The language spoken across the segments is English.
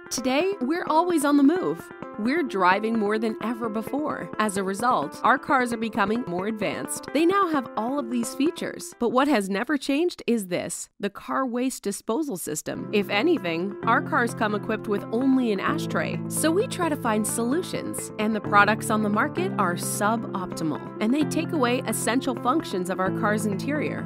Today, we're always on the move. We're driving more than ever before. As a result, our cars are becoming more advanced. They now have all of these features. But what has never changed is this: the car waste disposal system. If anything, our cars come equipped with only an ashtray. So we try to find solutions, and the products on the market are suboptimal, and they take away essential functions of our car's interior.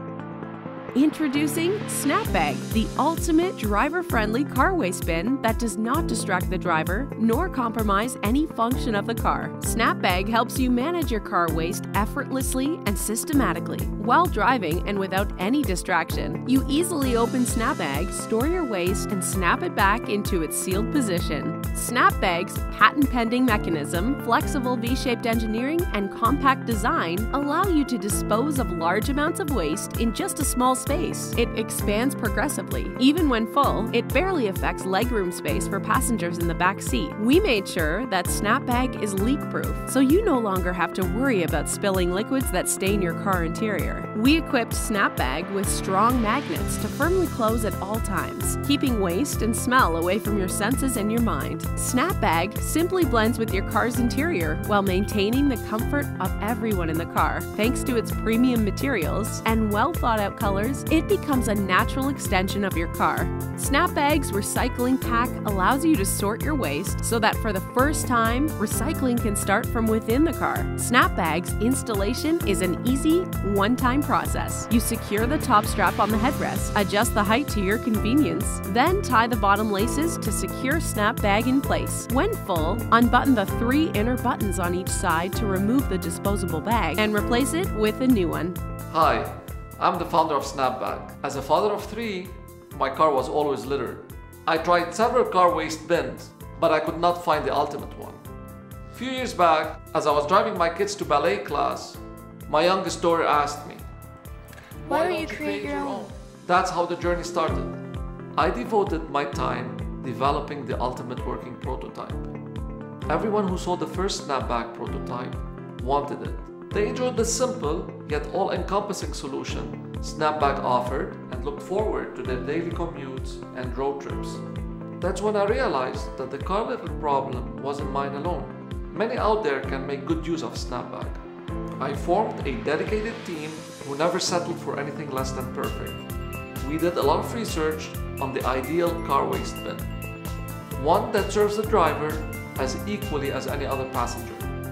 Introducing Snapbag, the ultimate driver-friendly car waste bin that does not distract the driver nor compromise any function of the car. Snapbag helps you manage your car waste effortlessly and systematically. While driving and without any distraction, you easily open Snapbag, store your waste, and snap it back into its sealed position. Snapbag's patent-pending mechanism, flexible V-shaped engineering, and compact design allow you to dispose of large amounts of waste in just a small space. It expands progressively. Even when full, it barely affects legroom space for passengers in the back seat. We made sure that Snapbag is leak-proof, so you no longer have to worry about spilling liquids that stain your car interior. We equipped Snapbag with strong magnets to firmly close at all times, keeping waste and smell away from your senses and your mind. Snapbag simply blends with your car's interior while maintaining the comfort of everyone in the car. Thanks to its premium materials and well-thought-out colors, it becomes a natural extension of your car. Snapbag's recycling pack allows you to sort your waste so that for the first time, recycling can start from within the car. Snapbag's installation is an easy, one-time process. You secure the top strap on the headrest, adjust the height to your convenience, then tie the bottom laces to secure Snapbag in place. When full, unbutton the 3 inner buttons on each side to remove the disposable bag and replace it with a new one. Hi, I'm the founder of Snapbag. As a father of 3, my car was always littered. I tried several car waste bins, but I could not find the ultimate one. A few years back, as I was driving my kids to ballet class, my youngest daughter asked me, "Why don't you create your own?" That's how the journey started. I devoted my time developing the ultimate working prototype. Everyone who saw the first Snapbag prototype wanted it. They enjoyed the simple yet all-encompassing solution Snapbag offered and looked forward to their daily commutes and road trips. That's when I realized that the car litter problem wasn't mine alone. Many out there can make good use of Snapbag. I formed a dedicated team who never settled for anything less than perfect. We did a lot of research on the ideal car waste bin, one that serves the driver as equally as any other passenger.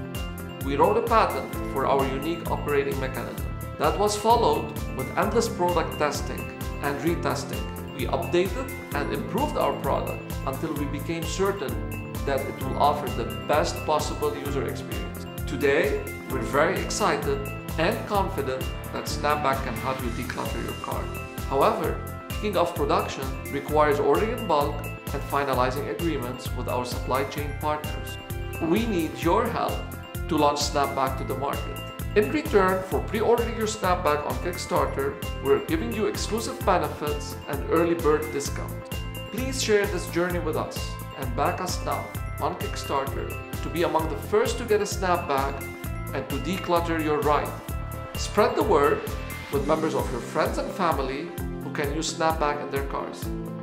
We wrote a patent for our unique operating mechanism. That was followed with endless product testing and retesting. We updated and improved our product until we became certain that it will offer the best possible user experience. Today, we're very excited and confident that Snapbag can help you declutter your car. However, kicking off production requires ordering in bulk and finalizing agreements with our supply chain partners. We need your help to launch Snapbag to the market. In return for pre-ordering your Snapbag on Kickstarter, we're giving you exclusive benefits and early bird discount. Please share this journey with us and back us now on Kickstarter to be among the first to get a Snapbag and to declutter your ride. Spread the word with members of your friends and family who can use Snapbag in their cars.